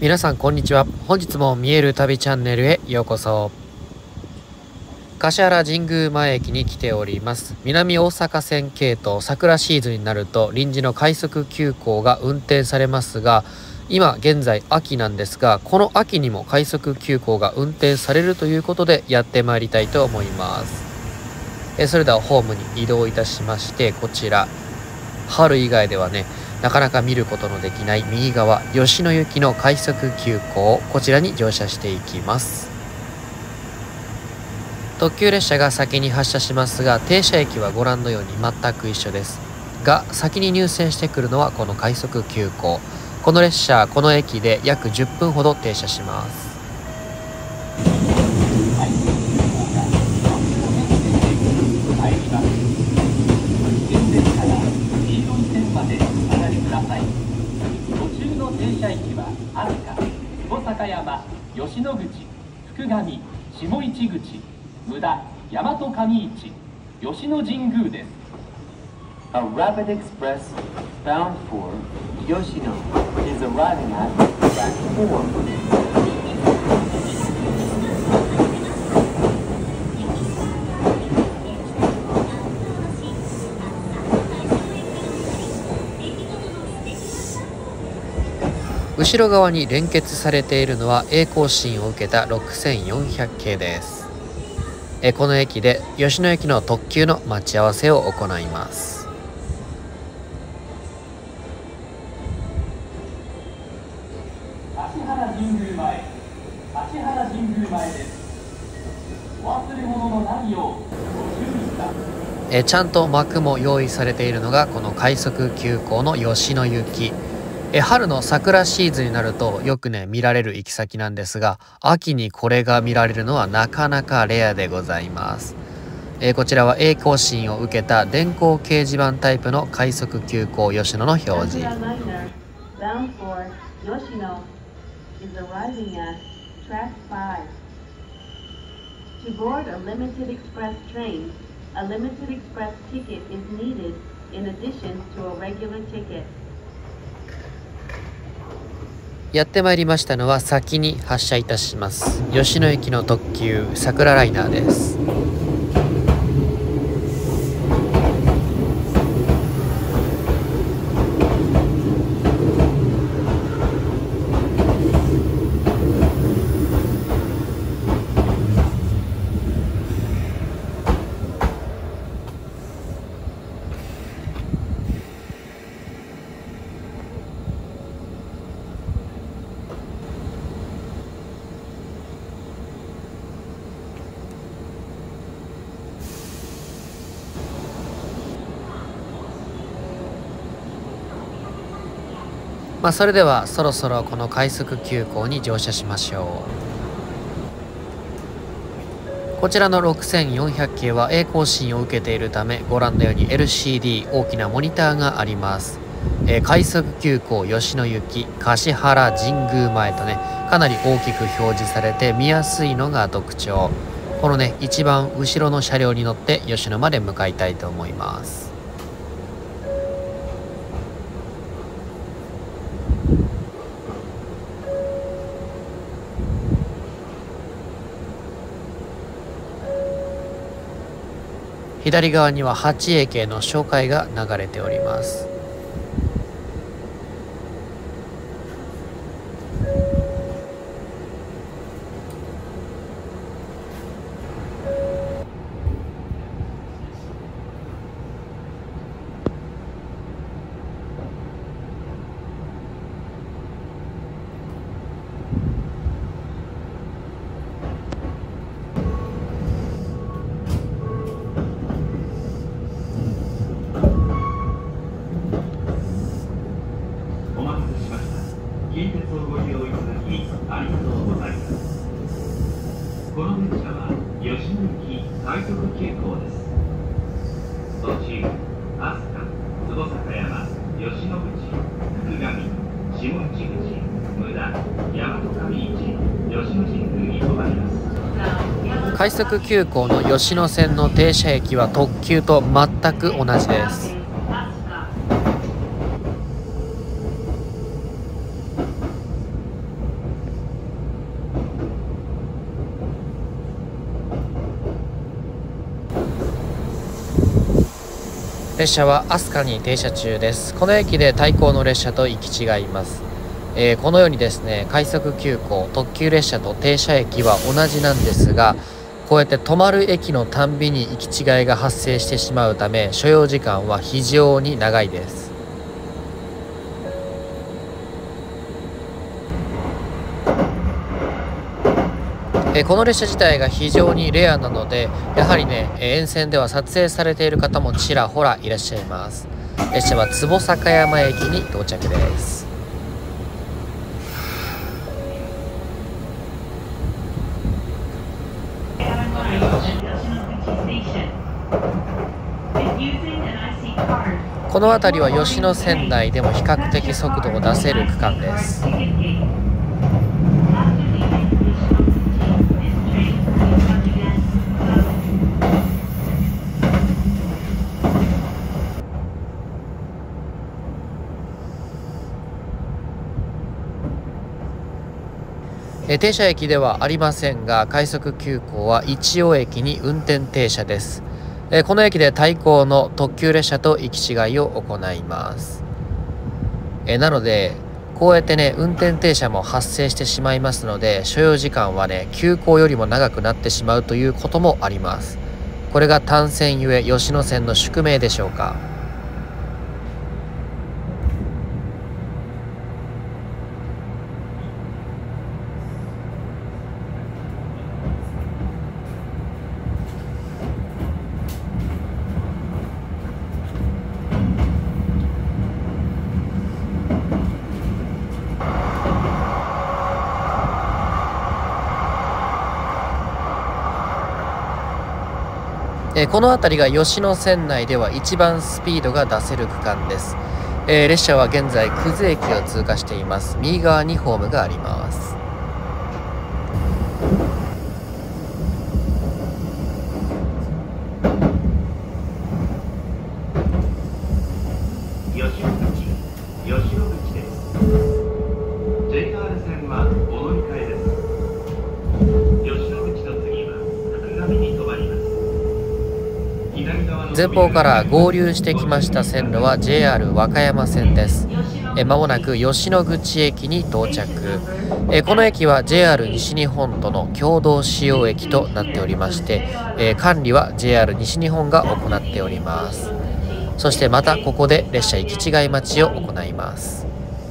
皆さんこんにちは。本日も見える旅チャンネルへようこそ。橿原神宮前駅に来ております。南大阪線系統桜シーズンになると臨時の快速急行が運転されますが、今現在秋なんですが、この秋にも快速急行が運転されるということでやってまいりたいと思います。それではホームに移動いたしまして、こちら春以外ではねなかなか見ることのできない右側吉野行きの快速急行、こちらに乗車していきます。特急列車が先に発車しますが、停車駅はご覧のように全く一緒ですが、先に入線してくるのはこの快速急行。この列車この駅で約10分ほど停車します。 停車駅は飛鳥、大阪山、吉野口、福上、下市口、無駄、大和上市、吉野神宮です。A rapid express bound for Yoshino is arriving at track 4. 後ろ側に連結されているのは栄光新を受けた6400系です。この駅で吉野駅の特急の待ち合わせを行います。 橿原神宮前、橿原神宮前です。お忘れ物のないようご注意ください。 ちゃんと幕も用意されているのがこの快速急行の吉野行き。春の桜シーズンになるとよくね見られる行き先なんですが、秋にこれが見られるのはなかなかレアでございます。こちらは栄光新を受けた電光掲示板タイプの快速急行吉野の表示。やってまいりましたのは先に発車いたします吉野駅の特急桜ライナーです。それではそろそろこの快速急行に乗車しましょう。こちらの6400系は栄光新を受けているため、ご覧のように LCD 大きなモニターがあります。快速急行吉野行き橿原神宮前とねかなり大きく表示されて見やすいのが特徴。このね一番後ろの車両に乗って吉野まで向かいたいと思います。左側には八栄系の紹介が流れております。 近鉄をご利用いただきありがとうございます。この電車は吉野行き快速急行です。途中、飛鳥、坪坂山、吉野口、福上、下市口、無駄、大和上市、吉野神宮に停まります。 快速急行の吉野線の停車駅は特急と全く同じです。 列車は飛鳥に停車中です。この駅で対向の列車と行き違います。このようにですね、快速急行、特急列車と停車駅は同じなんですが、こうやって止まる駅のたんびに行き違いが発生してしまうため、所要時間は非常に長いです。この列車自体が非常にレアなので、やはりね、沿線では撮影されている方もちらほらいらっしゃいます。列車は坪坂山駅に到着です。この辺りは吉野線内でも比較的速度を出せる区間です。停車駅ではありませんが、快速急行は一尾駅に運転停車です。この駅で対向の特急列車と行き違いを行います。なのでこうやってね、運転停車も発生してしまいますので、所要時間はね、急行よりも長くなってしまうということもあります。これが単線ゆえ吉野線の宿命でしょうか。この辺りが吉野線内では一番スピードが出せる区間です。列車は現在久世駅を通過しています。右側にホームがあります。 吉野口です。JR 線はお乗り換えです。吉野口の次は福上に停まります。 前方から合流してきました線路は JR 和歌山線です。まもなく吉野口駅に到着。この駅は JR 西日本との共同使用駅となっておりまして、管理は JR 西日本が行っております。そしてまたここで列車行き違い待ちを行います。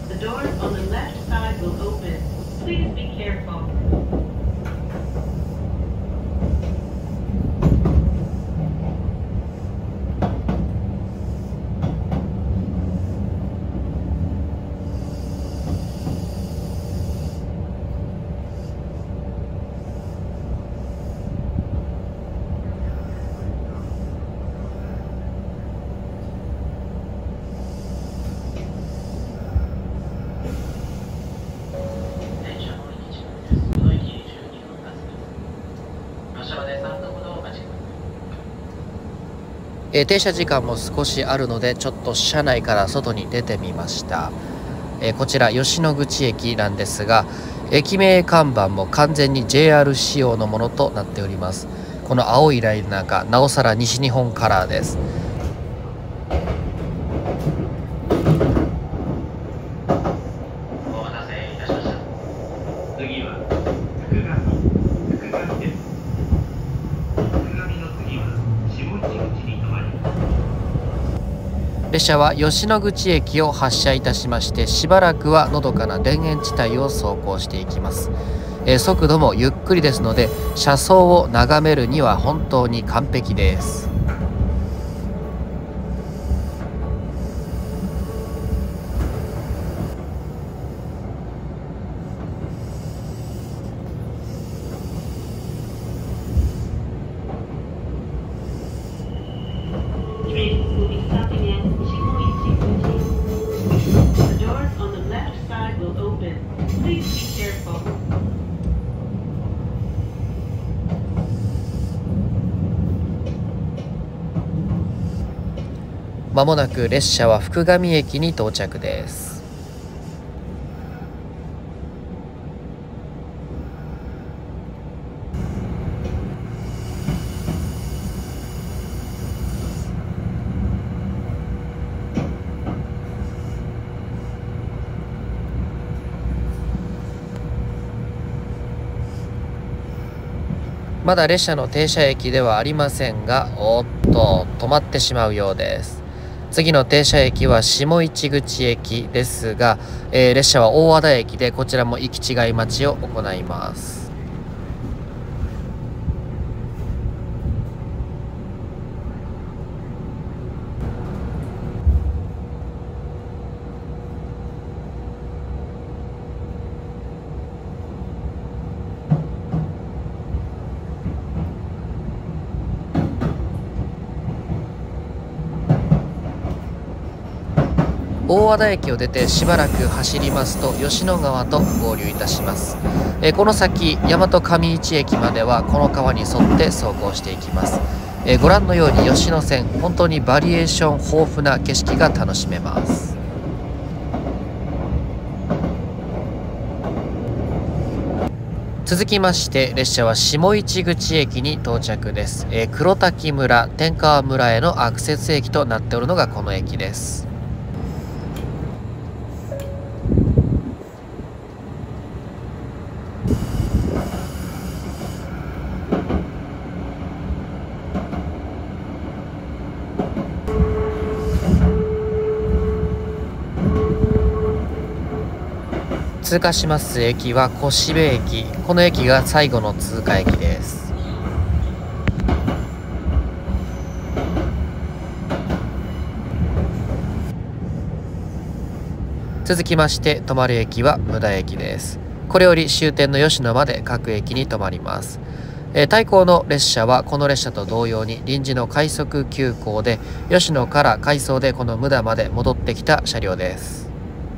停車時間も少しあるので、ちょっと車内から外に出てみました。こちら吉野口駅なんですが、駅名看板も完全に JR 仕様のものとなっております。この青いラインなんかなおさら西日本カラーです。 お待たせいたしました。次は福上です。福上の次は下市口に停まります。 列車は吉野口駅を発車いたしまして、しばらくはのどかな田園地帯を走行していきます。速度もゆっくりですので、車窓を眺めるには本当に完璧です。まもなく列車は福上駅に到着です。 まだ列車の停車駅ではありませんが、おっと止まってしまうようです。次の停車駅は下市口駅ですが、列車は大和田駅で、こちらも行き違い待ちを行います。大和田駅を出てしばらく走りますと吉野川と合流いたします。この先大和上市駅まではこの川に沿って走行していきます。ご覧のように吉野線、本当にバリエーション豊富な景色が楽しめます。続きまして列車は下市口駅に到着です。黒滝村、天川村へのアクセス駅となっておるのがこの駅です。通過します駅は越部駅。この駅が最後の通過駅です。続きまして止まる駅は無田駅です。これより終点の吉野まで各駅に止まります。対向の列車はこの列車と同様に臨時の快速急行で、吉野から回送でこの無田まで戻ってきた車両です。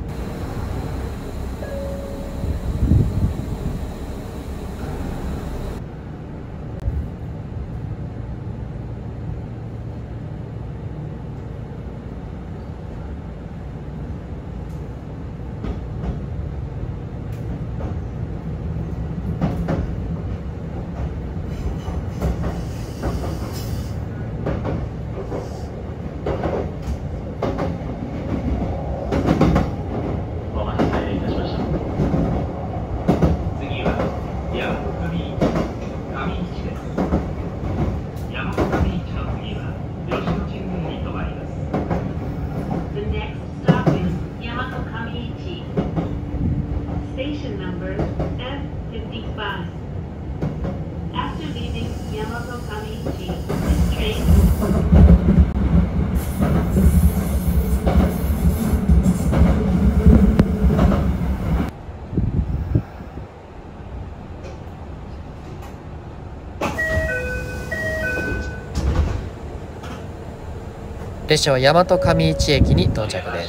列車は大和上市駅に到着です。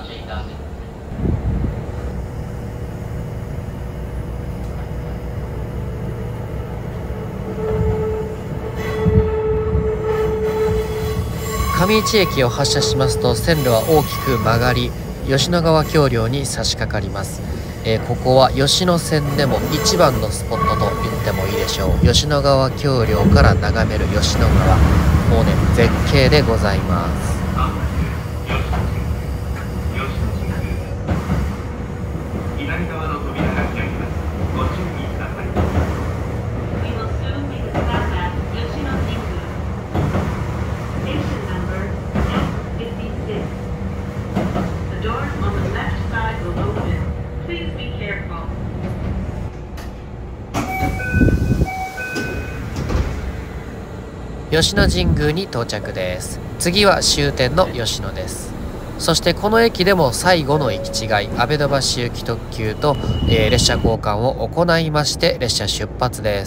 上市駅を発車しますと線路は大きく曲がり、吉野川橋梁に差し掛かります。ここは吉野線でも一番のスポットと言ってもいいでしょう。吉野川橋梁から眺める吉野川、もうね絶景でございます。 左側の扉が開きます。ご注意ください。We will soon make a stop at Yoshino Jingu. Station number F56. The doors on the left side will open. Please be careful. 吉野神宮に到着です。次は終点の吉野です。そしてこの駅でも最後の行き違い、阿部戸橋行き特急と、列車交換を行いまして列車出発です。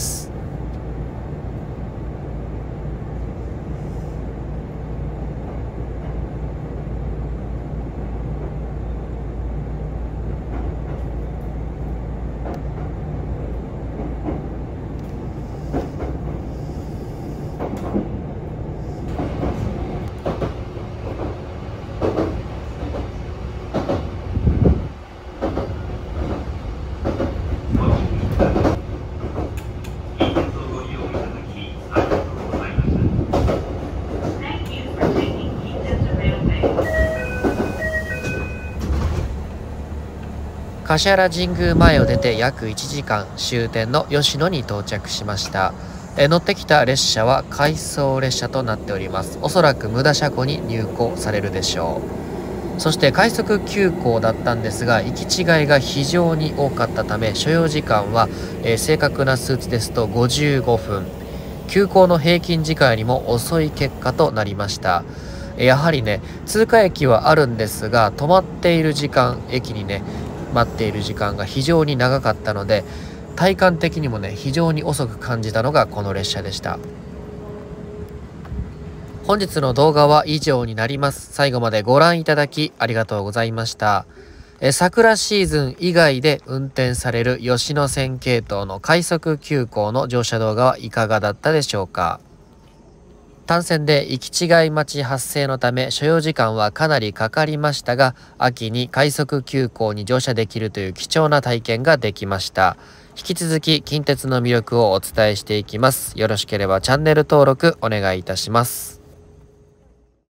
橿原神宮前を出て約1時間、終点の吉野に到着しました。乗ってきた列車は回送列車となっております。おそらく無駄車庫に入庫されるでしょう。そして快速急行だったんですが、行き違いが非常に多かったため、所要時間は、正確な数値ですと55分。急行の平均時間よりも遅い結果となりました。やはりね、通過駅はあるんですが、止まっている時間、駅にね、待っている時間が非常に長かったので、体感的にもね、非常に遅く感じたのがこの列車でした。本日の動画は以上になります。最後までご覧いただきありがとうございました。桜シーズン以外で運転される吉野線系統の快速急行の乗車動画はいかがだったでしょうか。単線で行き違い待ち発生のため所要時間はかなりかかりましたが、秋に快速急行に乗車できるという貴重な体験ができました。引き続き近鉄の魅力をお伝えしていきます。よろしければチャンネル登録お願いいたします。